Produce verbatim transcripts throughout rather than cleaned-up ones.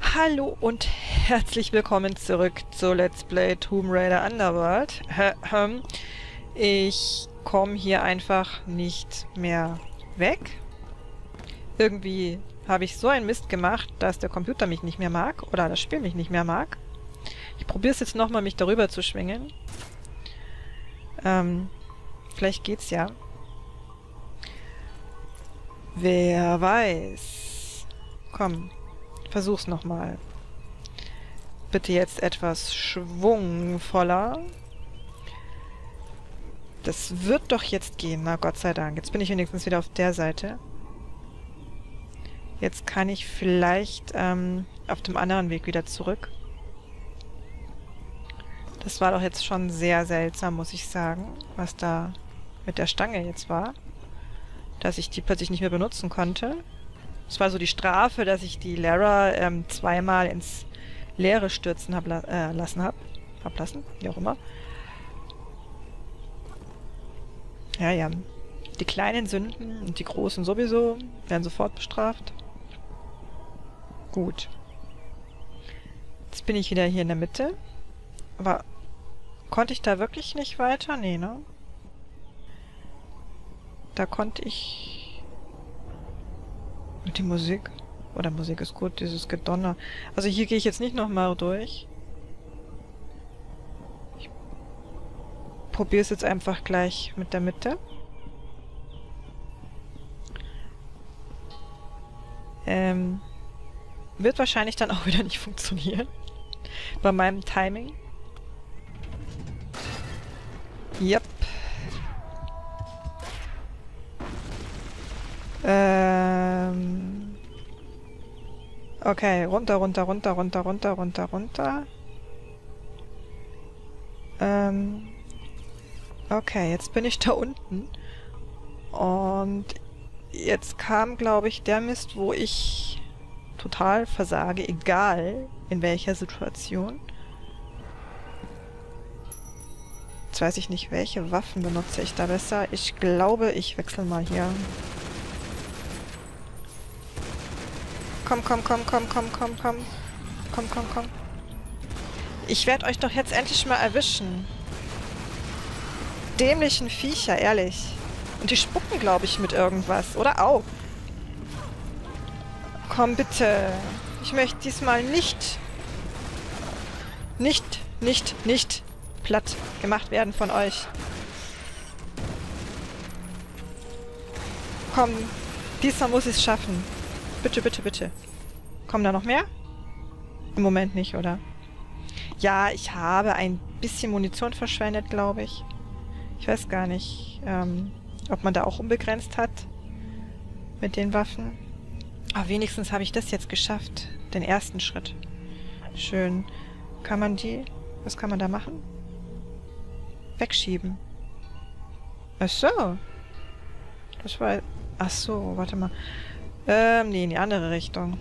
Hallo und herzlich willkommen zurück zu Let's Play Tomb Raider Underworld. Ich komme hier einfach nicht mehr weg. Irgendwie habe ich so einen Mist gemacht, dass der Computer mich nicht mehr mag oder das Spiel mich nicht mehr mag. Ich probiere es jetzt nochmal, mich darüber zu schwingen. Ähm, vielleicht geht's ja. Wer weiß. Komm, versuch's nochmal. Bitte jetzt etwas schwungvoller. Das wird doch jetzt gehen, na Gott sei Dank. Jetzt bin ich wenigstens wieder auf der Seite. Jetzt kann ich vielleicht ähm, auf dem anderen Weg wieder zurück. Das war doch jetzt schon sehr seltsam, muss ich sagen, was da mit der Stange jetzt war. Dass ich die plötzlich nicht mehr benutzen konnte. Es war so die Strafe, dass ich die Lara ähm, zweimal ins Leere stürzen hab, äh, lassen habe. Hab lassen, wie auch immer. Ja, ja. Die kleinen Sünden und die großen sowieso werden sofort bestraft. Gut. Jetzt bin ich wieder hier in der Mitte. Aber konnte ich da wirklich nicht weiter? Nee, ne? Da konnte ich... Und die Musik? Oder Musik ist gut, dieses Gedonner. Also hier gehe ich jetzt nicht nochmal durch. Ich probiere es jetzt einfach gleich mit der Mitte. Ähm... Wird wahrscheinlich dann auch wieder nicht funktionieren. Bei meinem Timing. Yep. Ähm. Okay, runter, runter, runter, runter, runter, runter, runter. Ähm. Okay, jetzt bin ich da unten. Und jetzt kam, glaube ich, der Mist, wo ich total versage, egal in welcher Situation. Jetzt weiß ich nicht, welche Waffen benutze ich da besser. Ich glaube, ich wechsle mal hier. Komm, komm, komm, komm, komm, komm, komm. Komm, komm, komm. Ich werde euch doch jetzt endlich mal erwischen. Dämlichen Viecher, ehrlich. Und die spucken, glaube ich, mit irgendwas. Oder auch. Komm, bitte. Ich möchte diesmal nicht, nicht, nicht, nicht platt gemacht werden von euch. Komm, diesmal muss ich es schaffen. Bitte, bitte, bitte. Kommen da noch mehr? Im Moment nicht, oder? Ja, ich habe ein bisschen Munition verschwendet, glaube ich. Ich weiß gar nicht, ähm, ob man da auch unbegrenzt hat mit den Waffen. Aber wenigstens habe ich das jetzt geschafft. Den ersten Schritt. Schön. Kann man die... Was kann man da machen? Wegschieben. Ach so. Das war... Ach so, warte mal. Ähm, nee, in die andere Richtung.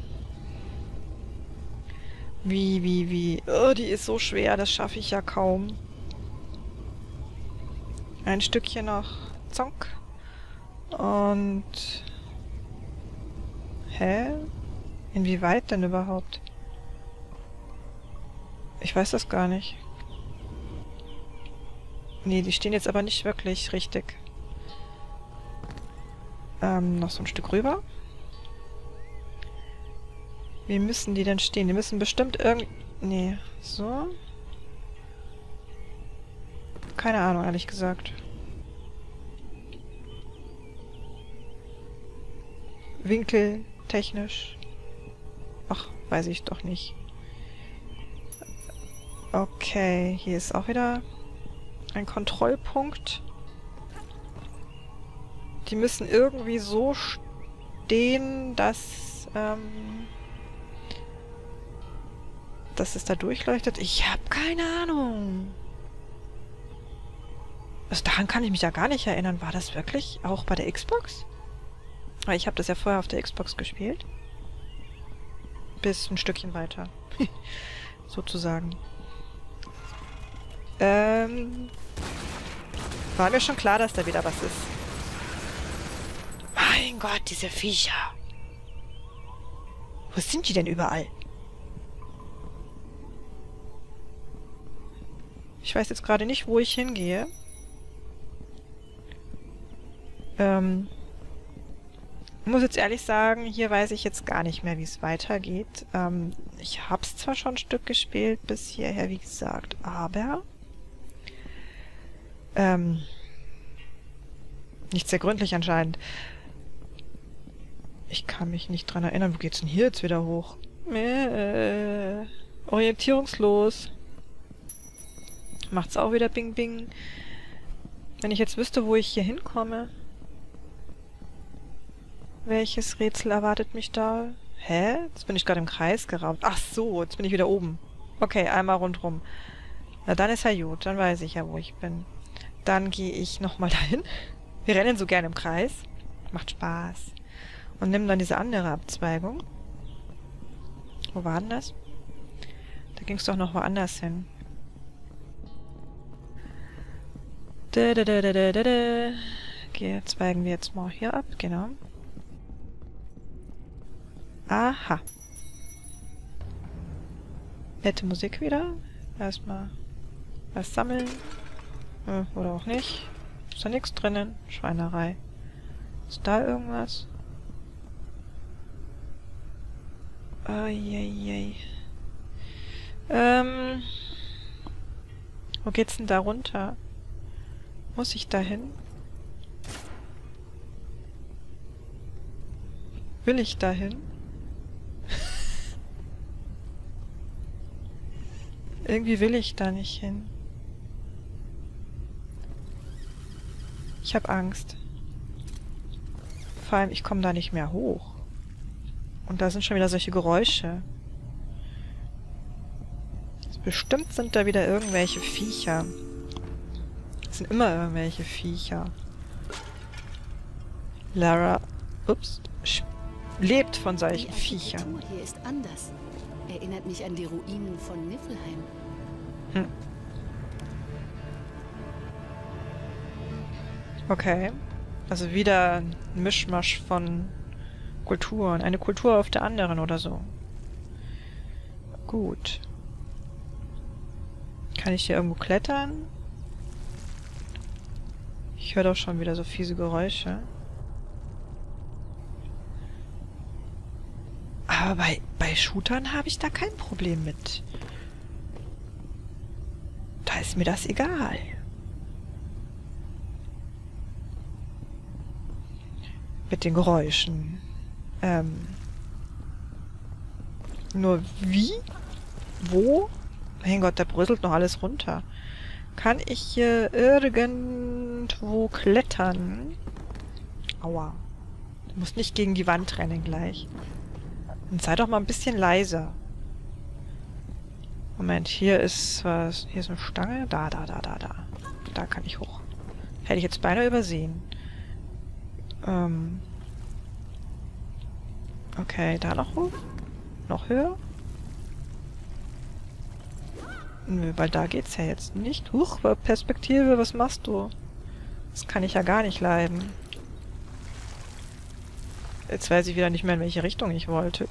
Wie, wie, wie... Oh, die ist so schwer, das schaffe ich ja kaum. Ein Stückchen noch. Zonk. Und... Hä? Inwieweit denn überhaupt? Ich weiß das gar nicht. Nee, die stehen jetzt aber nicht wirklich richtig. Ähm, noch so ein Stück rüber. Wie müssen die denn stehen? Die müssen bestimmt irgend... Nee, so. Keine Ahnung, ehrlich gesagt. Winkel... Technisch. Ach, weiß ich doch nicht. Okay, hier ist auch wieder ein Kontrollpunkt. Die müssen irgendwie so stehen, dass, ähm, dass es da durchleuchtet. Ich habe keine Ahnung. Also daran kann ich mich ja gar nicht erinnern. War das wirklich auch bei der Xbox? Weil ich habe das ja vorher auf der Xbox gespielt. Bis ein Stückchen weiter. Sozusagen. Ähm. War mir schon klar, dass da wieder was ist. Mein Gott, diese Viecher. Wo sind die denn überall? Ich weiß jetzt gerade nicht, wo ich hingehe. Ähm... Ich muss jetzt ehrlich sagen, hier weiß ich jetzt gar nicht mehr, wie es weitergeht. Ähm, ich habe es zwar schon ein Stück gespielt bis hierher, wie gesagt, aber ähm, nicht sehr gründlich anscheinend. Ich kann mich nicht dran erinnern. Wo geht's denn hier jetzt wieder hoch? Äh, orientierungslos. Macht's auch wieder Bing Bing. Wenn ich jetzt wüsste, wo ich hier hinkomme. Welches Rätsel erwartet mich da? Hä? Jetzt bin ich gerade im Kreis geraubt. Ach so, jetzt bin ich wieder oben. Okay, einmal rundrum. Na, dann ist ja gut. Dann weiß ich ja, wo ich bin. Dann gehe ich nochmal dahin. Wir rennen so gerne im Kreis. Macht Spaß. Und nimm dann diese andere Abzweigung. Wo war denn das? Da ging es doch noch woanders hin. Da, da, da, da, da, da, da. Okay, zweigen wir jetzt mal hier ab. Genau. Aha. Nette Musik wieder. Erstmal was sammeln. Äh, oder auch nicht. Ist da nichts drinnen? Schweinerei. Ist da irgendwas? Eieiei. Ähm. Wo geht's denn da runter? Muss ich da hin? Will ich da hin? Irgendwie will ich da nicht hin. Ich habe Angst. Vor allem, ich komme da nicht mehr hoch. Und da sind schon wieder solche Geräusche. Bestimmt sind da wieder irgendwelche Viecher. Es sind immer irgendwelche Viecher. Lara, ups, lebt von solchen Viechern. Die Architektur hier ist anders. Erinnert mich an die Ruinen von Niflheim. Hm. Okay. Also wieder ein Mischmasch von Kulturen. Eine Kultur auf der anderen oder so. Gut. Kann ich hier irgendwo klettern? Ich höre doch schon wieder so fiese Geräusche. Aber bei, bei Shootern habe ich da kein Problem mit. Da ist mir das egal. Mit den Geräuschen. Ähm. Nur wie? Wo? Mein Gott, da bröselt noch alles runter. Kann ich hier irgendwo klettern? Aua. Du musst nicht gegen die Wand rennen gleich. Und sei doch mal ein bisschen leiser. Moment, hier ist was. Hier ist eine Stange. Da, da, da, da, da. Da kann ich hoch. Hätte ich jetzt beinahe übersehen. Ähm. Okay, da noch hoch? Noch höher? Nö, weil da geht's ja jetzt nicht. Huch, Perspektive, was machst du? Das kann ich ja gar nicht leiden. Jetzt weiß ich wieder nicht mehr, in welche Richtung ich wollte.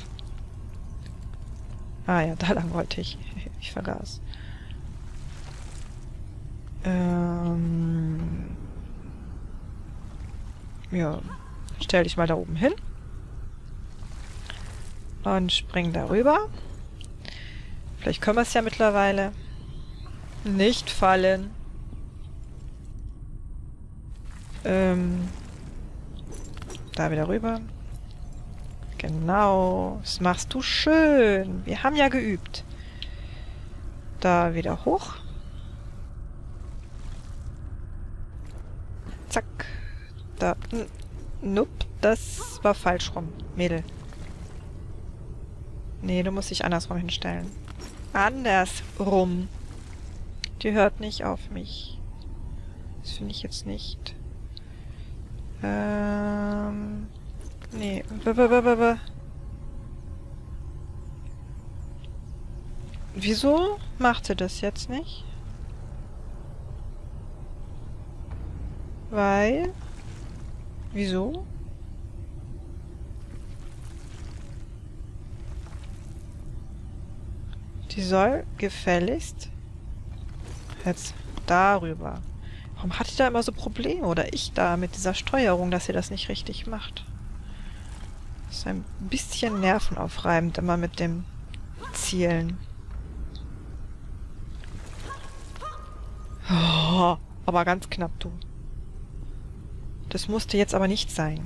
Ah ja, da lang wollte ich. Ich vergaß. Ähm... Ja, stell dich mal da oben hin. Und spring darüber. Vielleicht können wir es ja mittlerweile. Nicht fallen. Ähm... Da wieder rüber. Genau. Das machst du schön. Wir haben ja geübt. Da wieder hoch. Zack. Da. Nope. Das war falsch rum. Mädel. Nee, du musst dich andersrum hinstellen. Andersrum. Die hört nicht auf mich. Das finde ich jetzt nicht. Ähm... Nee. B -b -b -b -b. Wieso macht sie das jetzt nicht? Weil... Wieso? Die soll gefälligst Jetzt darüber. Warum hat die da immer so Probleme? Oder ich da mit dieser Steuerung, dass sie das nicht richtig macht? Das ist ein bisschen nervenaufreibend immer mit dem Zielen. Oh, aber ganz knapp, du. Das musste jetzt aber nicht sein.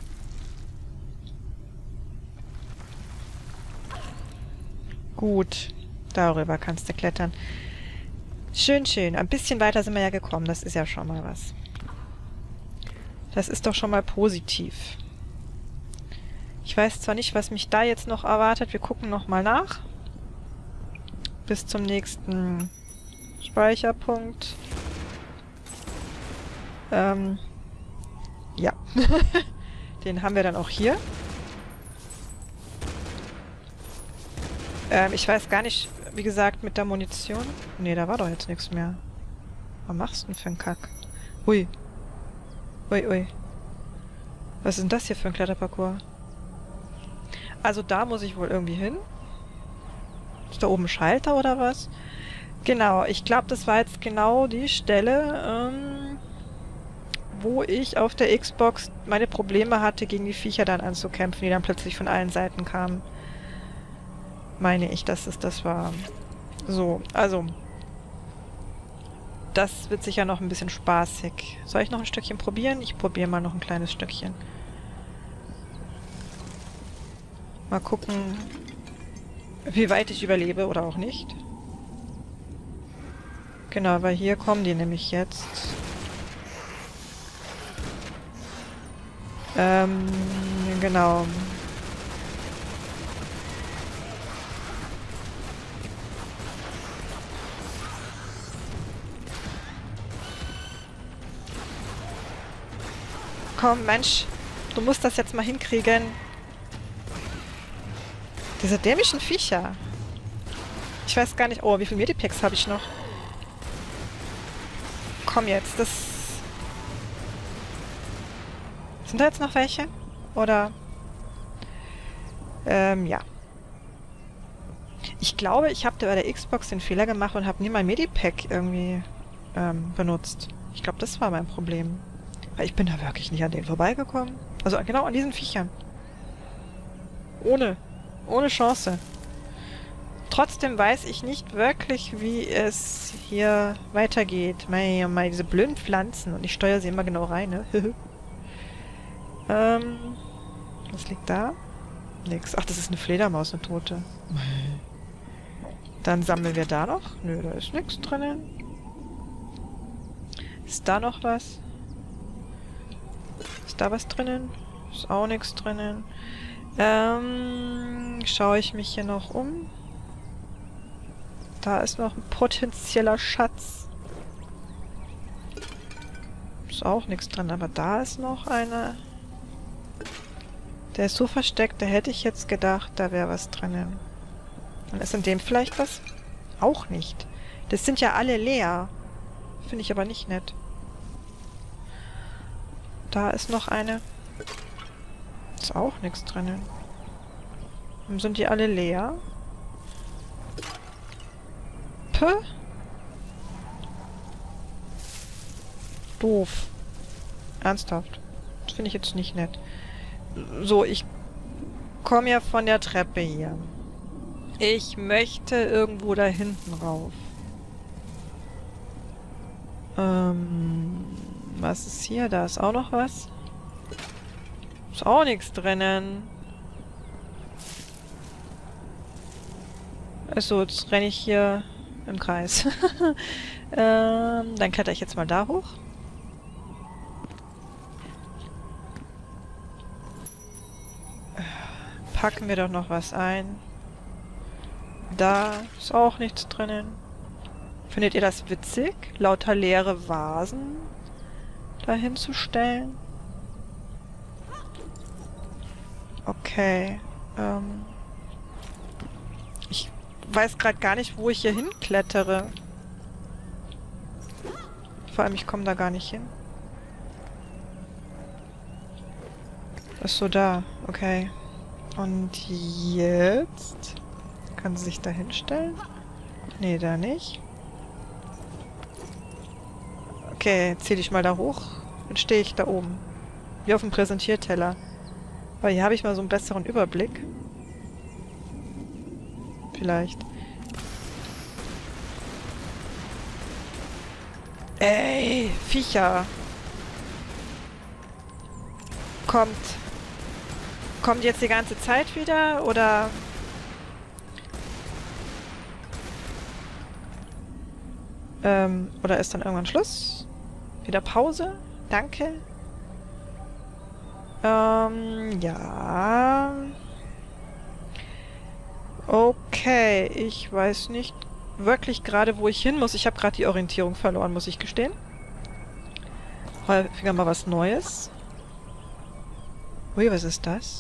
Gut, darüber kannst du klettern. Schön, schön. Ein bisschen weiter sind wir ja gekommen. Das ist ja schon mal was. Das ist doch schon mal positiv. Ich weiß zwar nicht, was mich da jetzt noch erwartet. Wir gucken noch mal nach. Bis zum nächsten Speicherpunkt. Ähm, ja. Den haben wir dann auch hier. Ähm, ich weiß gar nicht, wie gesagt, mit der Munition. Nee, da war doch jetzt nichts mehr. Was machst du denn für einen Kack? Ui. Ui, ui. Was ist denn das hier für ein Kletterparcours? Also da muss ich wohl irgendwie hin. Ist da oben ein Schalter oder was? Genau, ich glaube, das war jetzt genau die Stelle, ähm, wo ich auf der Xbox meine Probleme hatte, gegen die Viecher dann anzukämpfen, die dann plötzlich von allen Seiten kamen. Meine ich, dass es das war. So, also. Das wird sicher noch ein bisschen spaßig. Soll ich noch ein Stückchen probieren? Ich probiere mal noch ein kleines Stückchen. Mal gucken, wie weit ich überlebe oder auch nicht. Genau, weil hier kommen die nämlich jetzt. Ähm, genau. Komm, Mensch, du musst das jetzt mal hinkriegen. Diese dämlichen Viecher. Ich weiß gar nicht... Oh, wie viel Medipacks habe ich noch? Komm jetzt, das... Sind da jetzt noch welche? Oder... Ähm, ja. Ich glaube, ich habe bei der Xbox den Fehler gemacht und habe nie mein Medipack irgendwie ähm, benutzt. Ich glaube, das war mein Problem. Weil ich bin da wirklich nicht an denen vorbeigekommen. Also genau an diesen Viechern. Ohne. Ohne Chance. Trotzdem weiß ich nicht wirklich, wie es hier weitergeht. Mei, oh mei, diese blöden Pflanzen. Und ich steuere sie immer genau rein, ne? ähm, was liegt da? Nix. Ach, das ist eine Fledermaus, eine tote. Dann sammeln wir da noch. Nö, da ist nichts drinnen. Ist da noch was? Ist da was drinnen? Ist auch nichts drinnen. Ähm, schaue ich mich hier noch um. Da ist noch ein potenzieller Schatz. Ist auch nichts drin, aber da ist noch einer. Der ist so versteckt, da hätte ich jetzt gedacht, da wäre was drinnen. Und ist in dem vielleicht was? Auch nicht. Das sind ja alle leer. Finde ich aber nicht nett. Da ist noch eine. Ist auch nichts drinnen. Warum sind die alle leer? Puh. Doof. Ernsthaft. Das finde ich jetzt nicht nett. So, ich komme ja von der Treppe hier. Ich möchte irgendwo da hinten rauf. Ähm, was ist hier? Da ist auch noch was. Ist auch nichts drinnen. Achso, jetzt renne ich hier im Kreis. ähm, dann kletter ich jetzt mal da hoch. Packen wir doch noch was ein. Da ist auch nichts drinnen. Findet ihr das witzig, lauter leere Vasen dahin zu stellen? Okay. Ähm ich weiß gerade gar nicht, wo ich hier hinklettere. Vor allem, ich komme da gar nicht hin. Ist so da. Okay. Und jetzt... Kann sie sich da hinstellen? Nee, da nicht. Okay, zieh dich mal da hoch. Dann stehe ich da oben. Wie auf dem Präsentierteller. Aber hier habe ich mal so einen besseren Überblick. Vielleicht. Ey, Viecher. Kommt. Kommt jetzt die ganze Zeit wieder, oder? Ähm, oder ist dann irgendwann Schluss? Wieder Pause? Danke. Ähm, ja. Okay, ich weiß nicht wirklich gerade, wo ich hin muss. Ich habe gerade die Orientierung verloren, muss ich gestehen. Häufiger mal was Neues. Ui, was ist das?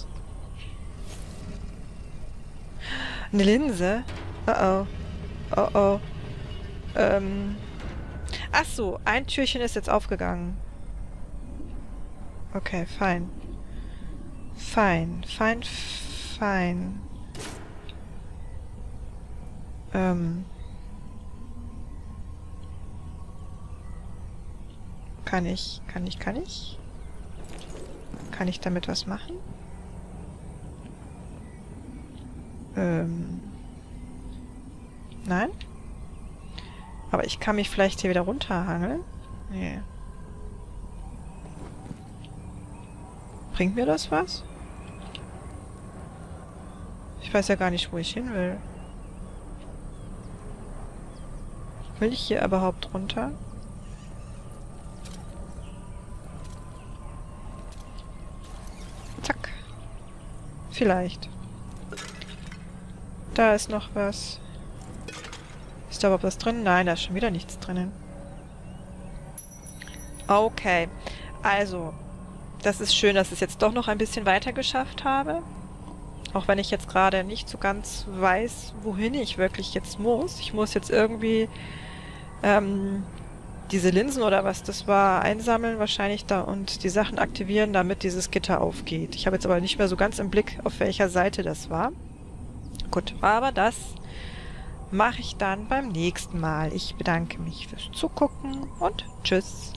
Eine Linse? Oh oh. Oh oh. Ähm. Ach so, ein Türchen ist jetzt aufgegangen. Okay, fein. Fein, fein, fein. Ähm. Kann ich, kann ich, kann ich? Kann ich damit was machen? Ähm. Nein? Aber ich kann mich vielleicht hier wieder runterhangeln? Nee. Bringt mir das was? Ich weiß ja gar nicht, wo ich hin will. Will ich hier überhaupt runter? Zack. Vielleicht. Da ist noch was. Ist da überhaupt was drin? Nein, da ist schon wieder nichts drinnen. Okay. Also, das ist schön, dass ich es jetzt doch noch ein bisschen weiter geschafft habe. Auch wenn ich jetzt gerade nicht so ganz weiß, wohin ich wirklich jetzt muss. Ich muss jetzt irgendwie ähm, diese Linsen oder was das war einsammeln wahrscheinlich da und die Sachen aktivieren, damit dieses Gitter aufgeht. Ich habe jetzt aber nicht mehr so ganz im Blick, auf welcher Seite das war. Gut, aber das mache ich dann beim nächsten Mal. Ich bedanke mich fürs Zugucken und tschüss.